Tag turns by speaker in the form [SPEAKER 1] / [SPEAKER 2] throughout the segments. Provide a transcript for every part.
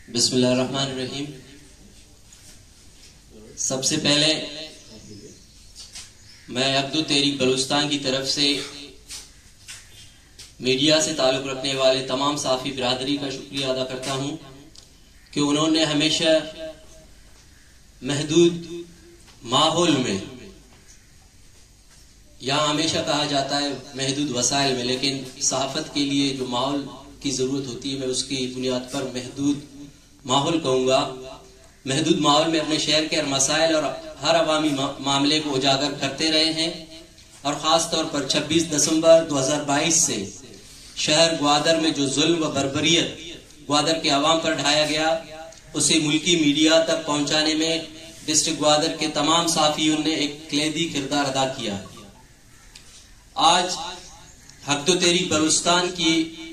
[SPEAKER 1] بسم اللہ الرحمن الرحیم۔ سب سے پہلے میں عبدو تحریک بلوچستان کی طرف سے میڈیا سے تعلق رکھنے والے تمام صحافی برادری کا شکریہ ادا کرتا ہوں کہ انہوں نے ہمیشہ محدود ماحول میں، یہاں ہمیشہ کہا جاتا ہے محدود وسائل میں، لیکن صحافت کے لیے جو ماحول کی ضرورت ہوتی ہے میں اس کی بنیاد پر محدود ماحول کہوں گا۔ محدود ماحول میں اپنے شہر کے ہر مسائل اور ہر عوامی معاملے کو اجاگر کرتے رہے ہیں، اور خاص طور پر 26 دسمبر 2022 سے شہر گوادر میں جو ظلم و بربریت گوادر کے عوام پر ڈھایا گیا اسے ملکی میڈیا تک پہنچانے میں ڈسٹرکٹ گوادر کے تمام صحافیوں نے ایک کلیدی کردار ادا کیا۔ آج عبدو تحریک بلوچستان کی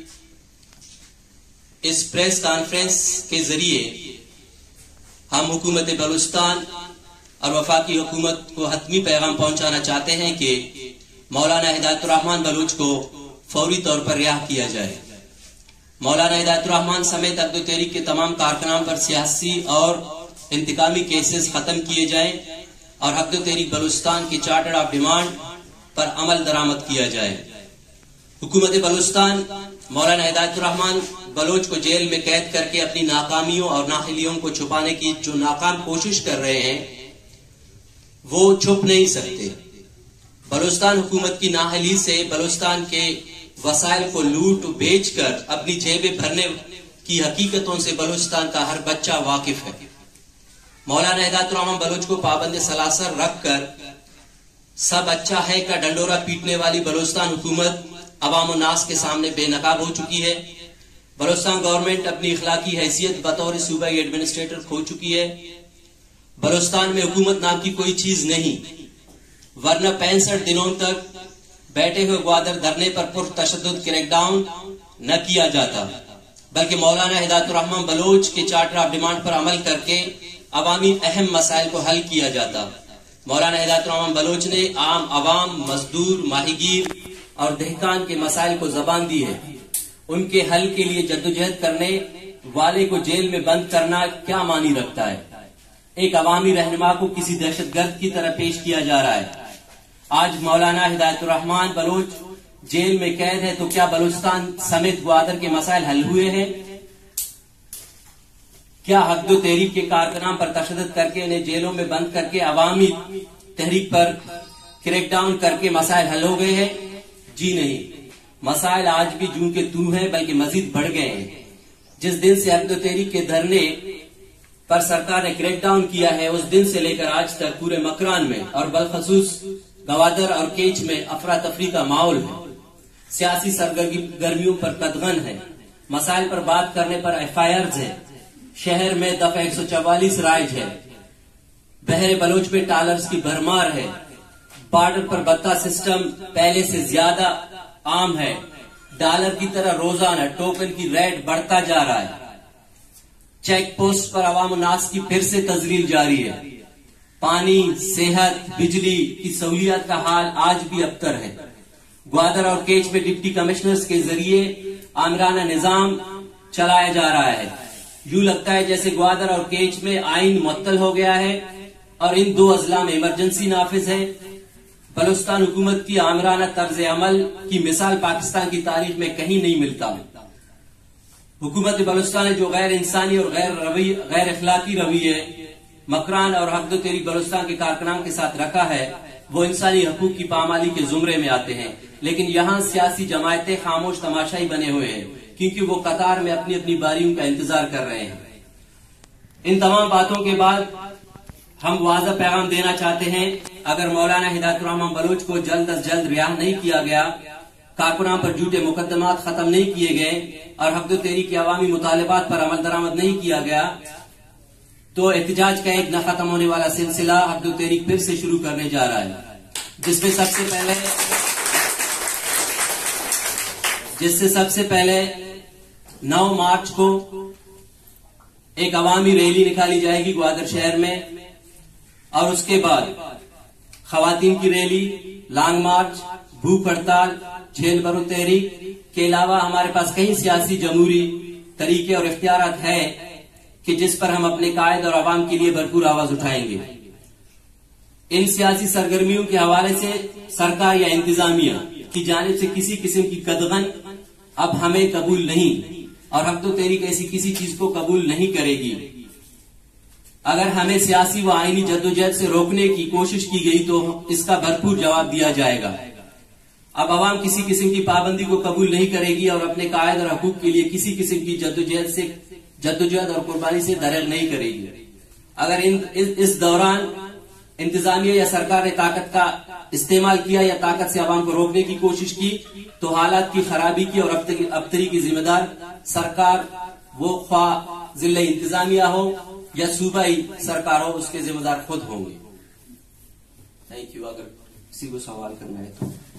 [SPEAKER 1] اس پریس کانفرنس کے ذریعے ہم حکومت بلوچستان اور وفاقی حکومت کو حتمی پیغام پہنچانا چاہتے ہیں کہ مولانا ہدایت الرحمان بلوچ کو فوری طور پر رہا کیا جائے۔ مولانا ہدایت الرحمان سمیت عبدو تحریک کے تمام کارکنان پر سیاسی اور انتقامی کیسز ختم کیے جائیں اور عبدو تحریک بلوچستان کی چارٹر آف ڈیمانڈ پر عمل درآمد کیا جائے۔ حکومت بلوچستان مولانا ہدایت الرحمان بلوچ کو جیل میں قید کر کے اپنی ناکامیوں اور نااہلیوں کو چھپانے کی جو ناکام کوشش کر رہے ہیں وہ چھپ نہیں سکتے۔ بلوچستان حکومت کی نااہلی سے بلوچستان کے وسائل کو لوٹ بیچ کر اپنی جیبیں بھرنے کی حقیقتوں سے بلوچستان کا ہر بچہ واقف ہے۔ مولانا ہدایت الرحمان بلوچ کو پابند سلاسل رکھ کر سب اچھا ہے کا ڈنڈورا پیٹنے والی بلوچستان حکومت عوام و ناس کے سامنے بے نقاب ہو چکی ہے۔ بلوچستان گورنمنٹ اپنی اخلاقی حیثیت بطور صوبائی ایڈمنسٹریٹر کھو چکی ہے۔ بلوچستان میں حکومت نام کی کوئی چیز نہیں، ورنہ 65 دنوں تک بیٹھے ہوئے گوادر دھرنے پر پرتشدد کریک ڈاؤن نہ کیا جاتا، بلکہ مولانا ہدایت الرحمان بلوچ کے چارٹر آف ڈیمانڈ پر عمل کر کے عوامی اہم مسائل کو حل کیا جاتا۔ مولانا ہدایت الرحمان بلوچ نے عام عوام، مزدور، ماہی گیر اور دہقان کے مسائل کو زبان دی ہے۔ ان کے حل کے لیے جدوجہد کرنے والے کو جیل میں بند کرنا کیا معنی رکھتا ہے؟ ایک عوامی رہنما کو کسی دہشت گرد کی طرح پیش کیا جا رہا ہے۔ آج مولانا ہدایت الرحمان بلوچ جیل میں قید ہے تو کیا بلوچستان سمیت گوادر کے مسائل حل ہوئے ہیں؟ کیا عبدو تحریک کے کارکنان پر تشدد کر کے انہیں جیلوں میں بند کر کے عوامی تحریک پر کریک ڈاؤن کر کے مسائل حل ہو گئے ہیں؟ جی نہیں، مسائل آج بھی جوں کے توں ہیں بلکہ مزید بڑھ گئے ہیں۔ جس دن سے عبدو تحریک کے دھرنے پر سرکار نے کریک ڈاؤن کیا ہے اس دن سے لے کر آج تک پورے مکران میں اور بالخصوص گوادر اور کیچ میں افراتفری کا ماحول ہے۔ سیاسی سرگرمیوں پر قدغن ہے، مسائل پر بات کرنے پر FIRs ہے، شہر میں دفعہ 144 رائج ہے، بحر بلوچ میں ٹالرز کی بھرمار ہے، بارڈر پر بتا سسٹم پہلے سے زیادہ عام ہے، ڈالر کی طرح روزانہ ٹوکن کی ریٹ بڑھتا جا رہا ہے، چیک پوسٹ پر عوام و ناس کی پھر سے تذلیل جاری ہے، پانی، صحت، بجلی کی سہولیات کا حال آج بھی ابتر ہے۔ گوادر اور کیچ میں ڈپٹی کمشنرز کے ذریعے آمرانہ نظام چلایا جا رہا ہے۔ یوں لگتا ہے جیسے گوادر اور کیچ میں آئین معطل ہو گیا ہے اور ان دو اضلاع میں ایمرجنسی نافذ ہے۔ بلوچستان حکومت کی آمرانہ طرز عمل کی مثال پاکستان کی تاریخ میں کہیں نہیں ملتا۔ حکومت بلوچستان نے جو غیر انسانی اور غیر اخلاقی رویے مکران اور عبدو تحریک بلوچستان کے کارکنان کے ساتھ رکھا ہے وہ انسانی حقوق کی پامالی کے زمرے میں آتے ہیں، لیکن یہاں سیاسی جماعتیں خاموش تماشائی بنے ہوئے ہیں کیونکہ وہ قطار میں اپنی اپنی باریوں کا انتظار کر رہے ہیں۔ ان تمام باتوں کے بعد ہم واضح پیغام دینا چاہتے ہیں، اگر مولانا ہدایت الرحمان بلوچ کو جلد از جلد رہا نہیں کیا گیا، کارکنان پر جھوٹے مقدمات ختم نہیں کیے گئے اور عبدو تحریک کے عوامی مطالبات پر عمل درآمد نہیں کیا گیا تو احتجاج کا ایک نہ ختم ہونے والا سلسلہ عبدو تحریک پھر سے شروع کرنے جا رہا ہے، جس میں سب سے پہلے 9 مارچ کو ایک عوامی ریلی نکالی جائے گی گوادر شہر میں، اور اس کے بعد خواتین کی ریلی، لانگ مارچ، بھوک ہڑتال، جھیل برو تحریک کے علاوہ ہمارے پاس کئی سیاسی جمہوری طریقے اور اختیارات ہیں کہ جس پر ہم اپنے قائد اور عوام کے لیے بھرپور آواز اٹھائیں گے۔ ان سیاسی سرگرمیوں کے حوالے سے سرکار یا انتظامیہ کی جانب سے کسی قسم کی قدغن اب ہمیں قبول نہیں، اور حق و تحریک ایسی کسی چیز کو قبول نہیں کرے گی۔ اگر ہمیں سیاسی و آئینی جدوجہد سے روکنے کی کوشش کی گئی تو اس کا بھرپور جواب دیا جائے گا۔ اب عوام کسی قسم کی پابندی کو قبول نہیں کرے گی اور اپنے قائد اور حقوق کے لیے کسی قسم کی جدوجہد اور قربانی سے درغ نہیں کرے گی۔ اگر اس دوران انتظامیہ یا سرکار نے طاقت کا استعمال کیا یا طاقت سے عوام کو روکنے کی کوشش کی تو حالات کی خرابی کی اور ابتری کی ذمہ دار سرکار، وہ خواہ ضلع انتظامیہ ہو یا صوبائی سرکار ہو، اس کے ذمہ دار خود ہوں گے۔ Thank you. اگر کسی کو سوال کرنا ہے تو